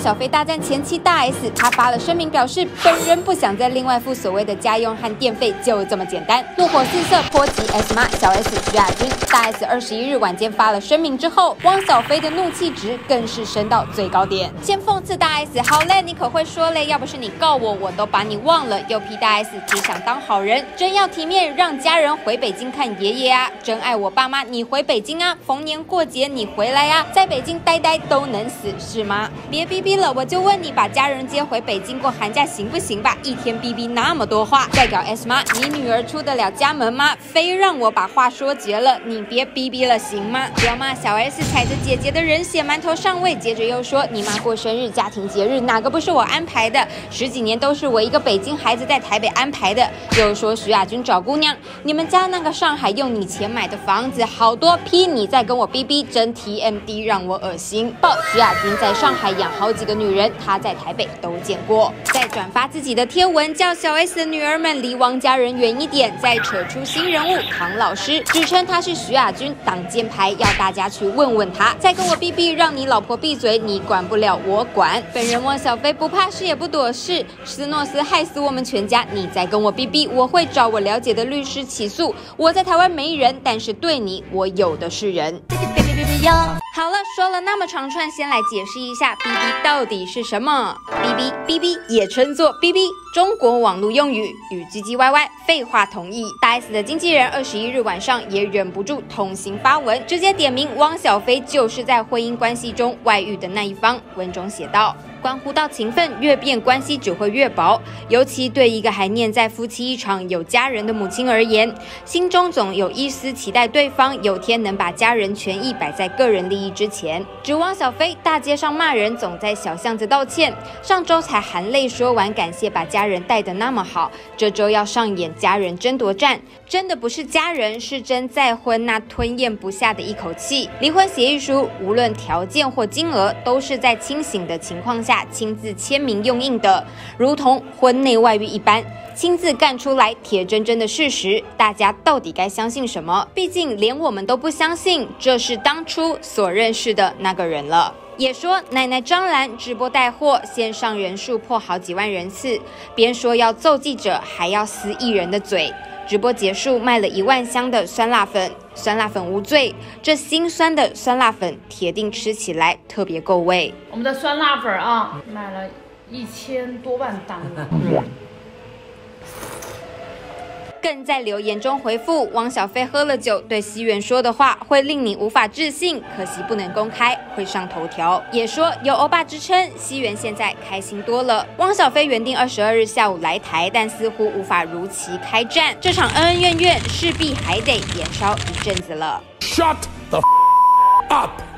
小菲大战前妻大 S， 她发了声明表示，本人不想再另外付所谓的家用和电费，就这么简单。怒火四射，波及 S 妈、小 S、徐亚军。大 S 21日晚间发了声明之后，汪小菲的怒气值更是升到最高点。先讽刺大 S， 好嘞，你可会说嘞，要不是你告我，我都把你忘了。又批大 S 只想当好人，真要体面，让家人回北京看爷爷啊！真爱我爸妈，你回北京啊！逢年过节你回来啊！在北京呆呆都能死是吗？别逼逼了，我就问你，把家人接回北京过寒假行不行吧？一天逼逼那么多话，再搞 S 妈，你女儿出得了家门吗？非让我把话说绝了，你别逼逼了行吗？要骂小 S 踩着姐姐的人血馒头上位，接着又说你妈过生日、家庭节日哪个不是我安排的？10几年都是我一个北京孩子在台北安排的。又说徐亚军找姑娘，你们家那个上海用你钱买的房子好多批，你再跟我逼逼，真 TMD 让我恶心。报徐亚军在上海养好几个女人，他在台北都见过。再转发自己的贴文，叫小 S 的女儿们离汪家人远一点。再扯出新人物唐老师，指称他是徐亚军挡箭牌，要大家去问问他。再跟我逼逼，让你老婆闭嘴，你管不了我管。本人汪小菲不怕事也不躲事，斯诺斯害死我们全家，你再跟我逼逼，我会找我了解的律师起诉。我在台湾没人，但是对你我有的是人。好了，说了那么长串，先来解释一下 BB 到底是什么。BB 也称作 BB， 中国网络用语，与唧唧歪歪、废话同义。大 S 的经纪人21日晚上也忍不住痛心发文，直接点名汪小菲就是在婚姻关系中外遇的那一方。文中写道：关乎到情分，越变关系只会越薄，尤其对一个还念在夫妻一场有家人的母亲而言，心中总有一丝期待对方有天能把家人权益摆在个人利益之前。指汪小菲大街上骂人，总在小巷子道歉，上周才含泪说完感谢把家人带得那么好，这周要上演家人争夺战，真的不是家人，是真再婚那吞咽不下的一口气。离婚协议书无论条件或金额，都是在清醒的情况下亲自签名用印的，如同婚内外遇一般，亲自干出来铁铮铮的事实，大家到底该相信什么？毕竟连我们都不相信这是当初所认识的那个人了。也说奶奶张兰直播带货，线上人数破好几万人次，边说要揍记者，还要撕艺人的嘴。直播结束，卖了1万箱的酸辣粉，酸辣粉无罪，这心酸的酸辣粉铁定吃起来特别够味。 我们的酸辣粉啊，买了1000多万单了。 更在留言中回复汪小菲喝了酒对西元说的话会令你无法置信，可惜不能公开，会上头条。也说有欧巴之称，西元现在开心多了。汪小菲原定22日下午来台，但似乎无法如期开战，这场恩恩怨怨势必还得延烧一阵子了。 Shut the up!